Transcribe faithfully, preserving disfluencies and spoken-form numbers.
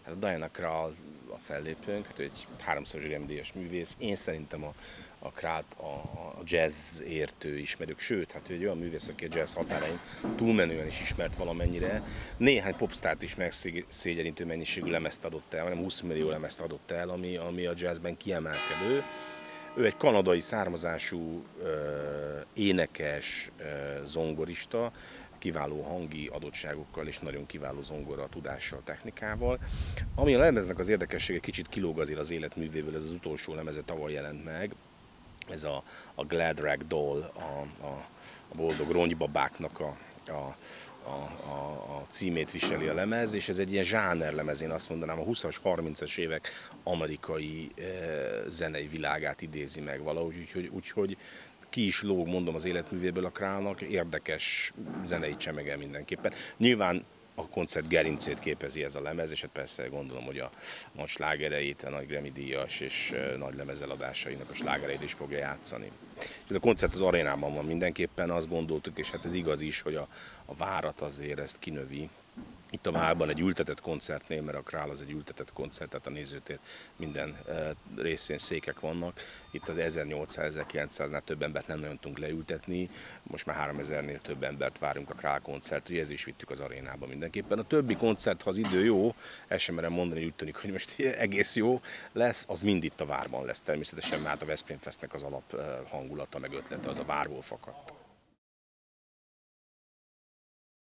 Hát a Diana Krall a fellépőnk, hát ő egy háromszoros Grammy-díjas művész. Én szerintem a, a Krallt a, a jazz értő ismerők, sőt, hát ő egy olyan művész, aki a jazz határain túlmenően is ismert valamennyire. Néhány popstárt is megszégyenítő mennyiségű lemezt adott el, nem húsz millió lemezt adott el, ami, ami a jazzben kiemelkedő. Ő egy kanadai származású énekes, zongorista, kiváló hangi adottságokkal és nagyon kiváló zongora tudással, technikával. Ami a lemeznek az érdekessége, kicsit kilóg azért az életművéből, ez az utolsó lemeze tavaly jelent meg, ez a, a Glad Rag Doll, a, a, a boldog ronybabáknak a, a, a, a, a címét viseli a lemez, és ez egy ilyen zsánerlemez, én azt mondanám, a huszas, harmincas évek amerikai e, zenei világát idézi meg valahogy, úgyhogy, úgyhogy ki is lóg, mondom, az életművéből a Krallnak, érdekes zenei csemege mindenképpen. Nyilván a koncert gerincét képezi ez a lemez, és hát persze gondolom, hogy a nagy slágereit, a nagy Grammy-díjas és nagy lemezeladásainak a slágereit is fogja játszani. És a koncert az arénában van mindenképpen, azt gondoltuk, és hát ez igaz is, hogy a, a várat azért ezt kinövi. Itt a várban egy ültetett koncertnél, mert a Krall az egy ültetett koncert, tehát a nézőtér minden részén székek vannak. Itt az ezernyolcszáz-ezerkilencszáznál több embert nem nagyon tudunk leültetni, most már háromezernél több embert várunk a Krall koncertre, ez is vittük az arénába mindenképpen. A többi koncert, ha az idő jó, ezt sem merem mondani, úgy tűnik, hogy most egész jó lesz, az mind itt a várban lesz természetesen, mert a Veszprém Festnek az alap hangulata meg ötlete az a várból fakadt.